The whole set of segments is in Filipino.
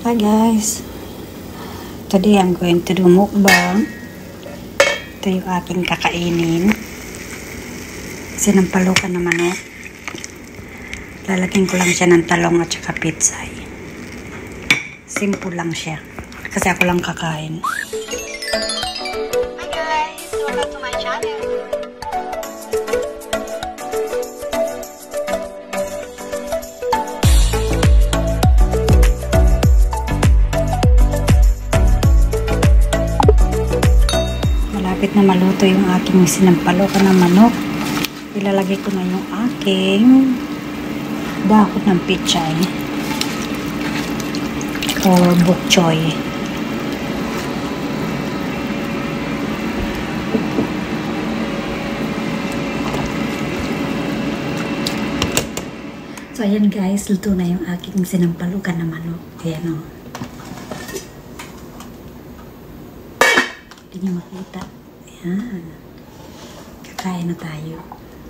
Hi guys, today I'm going to do mukbang. Ito yung aking kakainin. Sinampalukang na manok. Lalagyan ko lang siya ng talong at saka pitsay. Simple lang siya kasi ako lang kakain. Hi guys, welcome to my channel. Malapit na maluto yung aking sinampalukang na manok. Ilalagay ko na yung aking dahon ng pitsay or bok choy. So ayan guys, luto na yung aking sinampalukang na manok. Ayan o. Hindi nyo makita. Ayan. Kakain na tayo.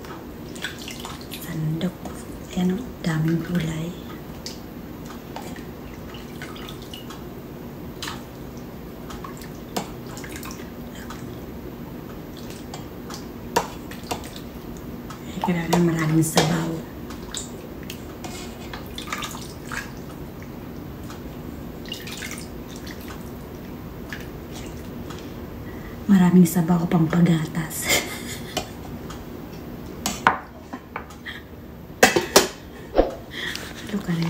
Sandok. Ayan o, daming gulay. Kailangan maraming sabaw. Maraming sabaw pang pagatas. Look at it.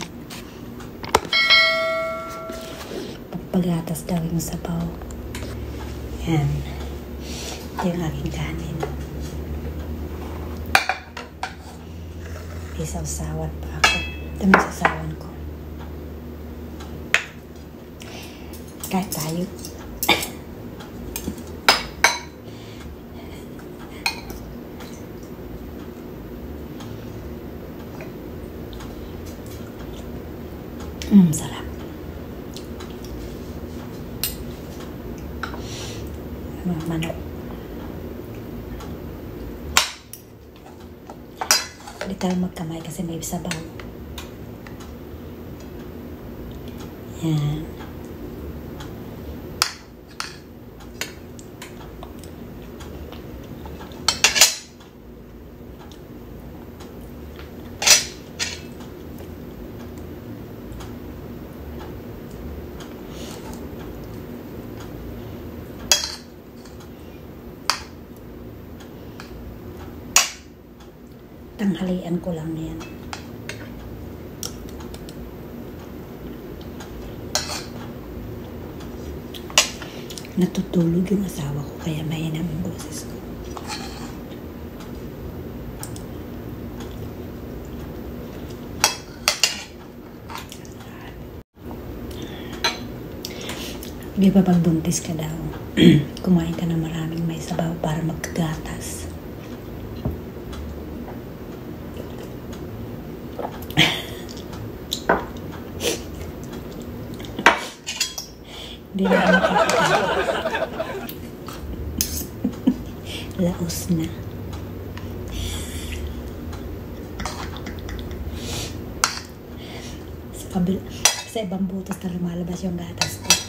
Pagpagatas daw yung sabaw. Yan. Ito yung aking kanin. Isaw-sawan pa ako. Ito yung sasawan ko. Kahit tayo. Sarap. Manok. Hindi tayo magkamay kasi may sabaw. Yan. Tanghalian ko lang yan. Natutulog yung asawa ko kaya mahina ang boses ko. Di ba pag buntis ka daw, kumain ka na maraming may sabaw para magkagatas. Hindi na makakita. Laos na. Sa ibang butas na lumalabas yung gatas ko.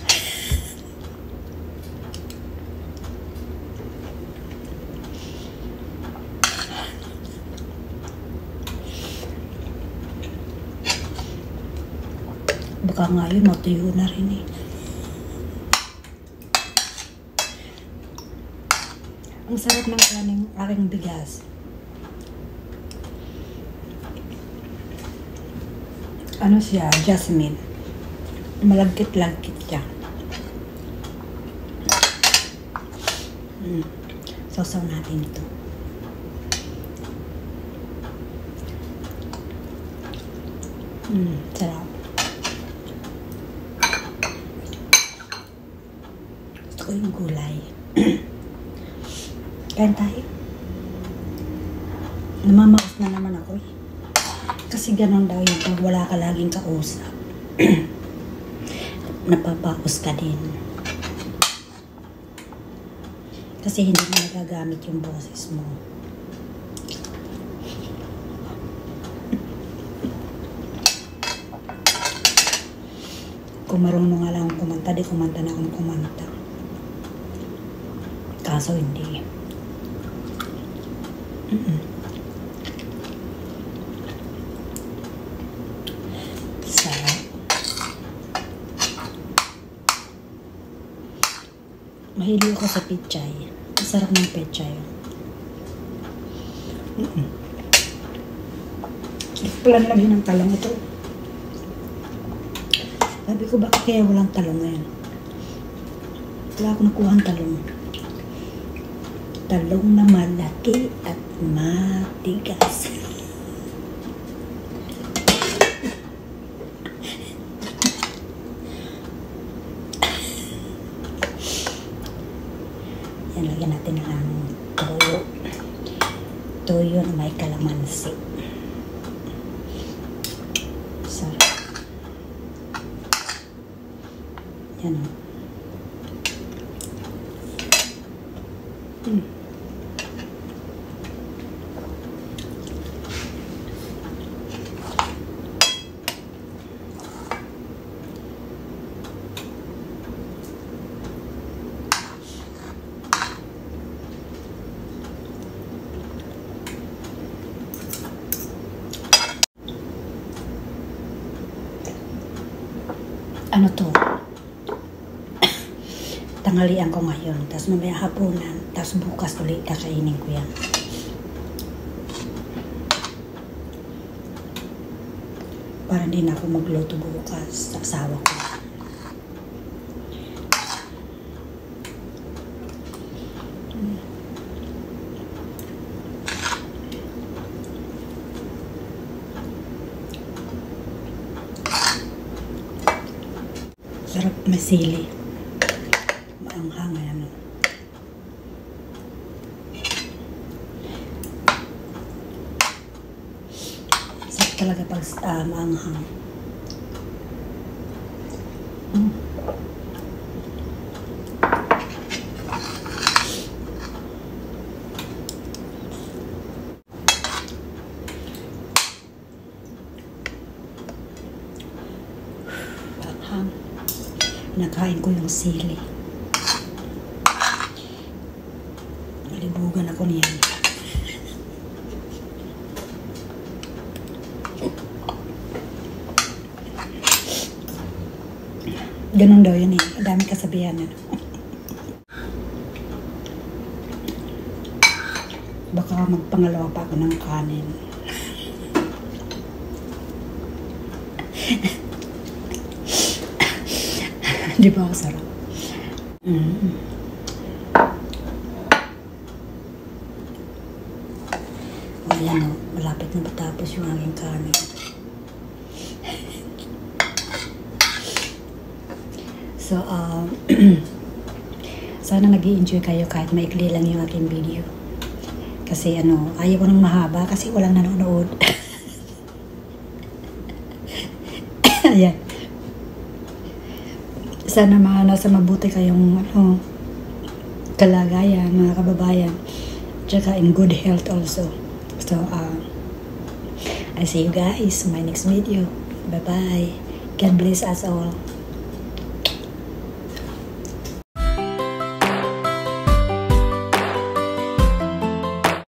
Baka nga yun, matuyo na rin eh. Ang sarap ng kaning aking bigas. Ano siya? Jasmine. Malagkit-lagkit siya. Sausaw natin ito. Sarap. Gusto ko yung gulay. Kain tayo. Namamaos na naman ako eh. Kasi ganun daw yung pag wala ka laging kausap. Napapaos ka din. Kasi hindi mo nagagamit yung boses mo. Kung marunong nga lang kumanta, di kumanta na akong kumanta. Kaso hindi. Sarap. Mahilig ako sa pichay. Masarap ng pichay. Plan lang yun ang talong ito. Sabi ko, bakit kaya walang talong ngayon? Wala ako nakuha ang talong. Talong na malaki at matigas. Yan, lagyan natin ng toyo. Toyo na may kalamansi. Sarap. Yan o. Ano to? Tanghalian ko ngayon, tapos mamaya hapunan, tapos bukas ulit kakainin ko yan. Para hindi na ako magluto bukas sa asawa ko. Sarap, may sili. Maanghang yan. Sarap talaga pag maanghang. Maanghang. Nakain ko yung sili. Nalibugan ako niyan. Ganun daw yun eh. Dami kasabihan na. Baka magpangalawa pa ako ng kanin. Di ba ako sarap? Ayan o, malapit na matapos yung aking kanin. So, sana nag-i-enjoy kayo kahit maikli lang yung aking video. Kasi ayaw ko nang mahaba kasi walang nanonood. Ayan. Sana nasa mabuti kayong kalagayan, mga kababayan. Tsaka in good health also. So, I see you guys in my next video. Bye-bye. God bless us all.